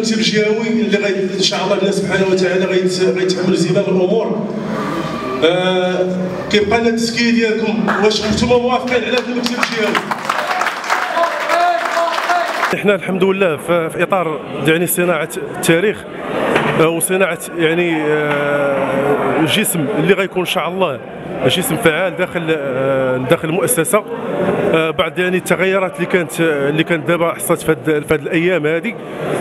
المكتب الجهوي اللي ان شاء الله الله سبحانه وتعالى غيتحمل زمام الامور. كيبقى لنا التسكيه ديالكم، واش نتوما موافقين على هذا المكتب الجهوي؟ احنا الحمد لله في اطار يعني صناعه التاريخ وصناعه يعني جسم اللي غيكون ان شاء الله جسم فعال داخل المؤسسه بعد يعني التغيرات اللي كانت دابا حصلت في هذه الايام هذه.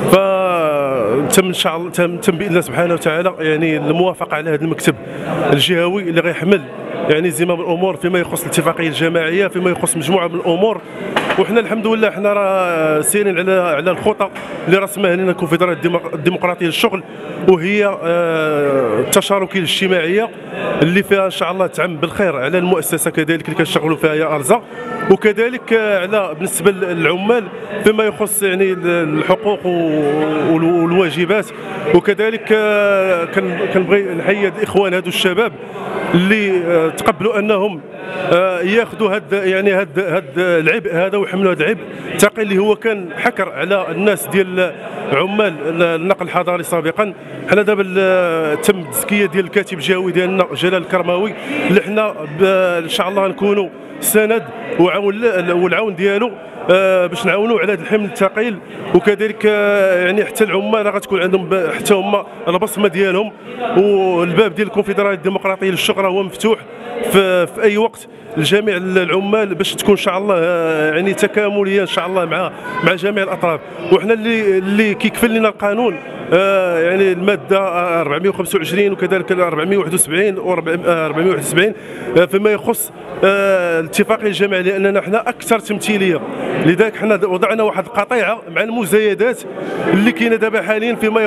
تم ان شاء الله تم باذن الله سبحانه وتعالى يعني الموافقه على هذا المكتب الجهوي اللي غيحمل يعني زمام الامور فيما يخص الاتفاقيه الجماعيه، فيما يخص مجموعه من الامور. وحنا الحمد لله حنا راه سيرين على الخطى اللي رسمها لنا الكونفدراليه الديمقراطيه للشغل، وهي التشاركيه الاجتماعيه اللي فيها ان شاء الله تعم بالخير على المؤسسه كذلك اللي كنشتغلوا فيها يا ارزا، وكذلك على بالنسبه للعمال فيما يخص يعني الحقوق والواجبات. وكذلك كنبغي نحيي الاخوان هذو الشباب اللي تقبلوا انهم ياخذوا هاد العبء هذا ويحملوا هذا العبء الثقيل اللي هو كان حكر على الناس ديال عمال النقل الحضاري سابقا. حنا دابا تم التزكيه ديال الكاتب الجهوي ديالنا جلال الكرماوي اللي حنا ان شاء الله نكونوا سند والعون ديالو باش نعاونوا على هذا الحمل الثقيل. وكذلك يعني حتى العمال غتكون عندهم حتى هما البصمه ديالهم، والباب ديال الكونفدراليه الديمقراطيه للشغل هو مفتوح في اي وقت لجميع العمال باش تكون ان شاء الله يعني تكامليه ان شاء الله مع جميع الاطراف. وحنا اللي كيكفل لنا القانون يعني الماده 425 وكذلك 471 و 471 فيما يخص الاتفاقيه الجماعيه، لاننا حنا اكثر تمثيليه. لذلك حنا وضعنا واحد القطيعه مع المزايدات اللي كاينه دابا حاليا فيما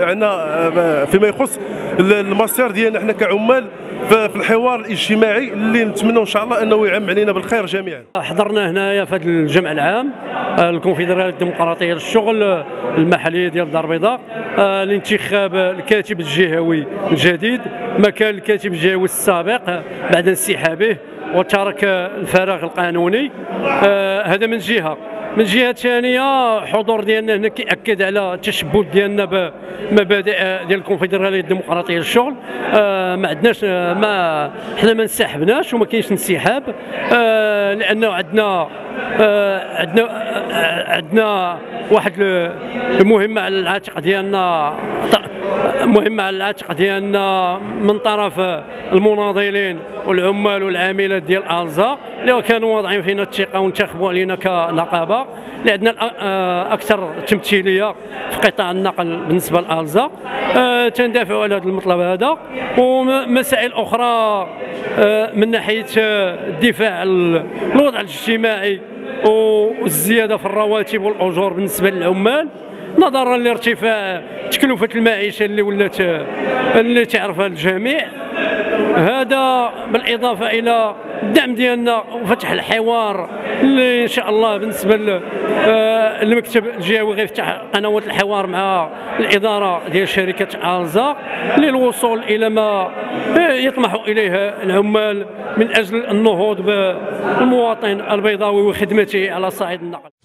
يخص المسار ديالنا حنا كعمال في الحوار الاجتماعي اللي نتمنى ان شاء الله انه يعم علينا بالخير جميعا. حضرنا هنايا في هذا الجمع العام الكونفدراليه الديمقراطيه للشغل المحليه ديال دار البيضاء لانتخاب الكاتب الجهوي الجديد مكان الكاتب الجهوي السابق بعد انسحابه وترك الفراغ القانوني. هذا من جهه. من جهه ثانيه حضور ديالنا هنا كيأكد على التشبث ديالنا بمبادئ ديال الكونفدراليه الديمقراطيه للشغل. ما عندناش حنا ما انسحبناش وما كاينش انسحاب، لانه عندنا واحد المهمه على العاتق ديالنا من طرف المناضلين والعمال والعاملات ديال الزا اللي كانوا واضعين فينا الثقه وانتخبوا علينا كنقابه اللي عندنا اكثر تمثيليه في قطاع النقل بالنسبه للزا. تندافعوا على هذا المطلب هذا ومسائل اخرى من ناحيه الدفاع عن الوضع الاجتماعي والزياده في الرواتب والاجور بالنسبه للعمال نظرا لارتفاع تكلفه المعيشه اللي تعرفها الجميع. هذا بالاضافه الى الدعم ديالنا وفتح الحوار اللي ان شاء الله بالنسبه للمكتب الجهوي غيفتح قنوات الحوار مع الاداره ديال شركه الزا للوصول الى ما يطمح اليه العمال من اجل النهوض بالمواطن البيضاوي وخدمته على صعيد النقل.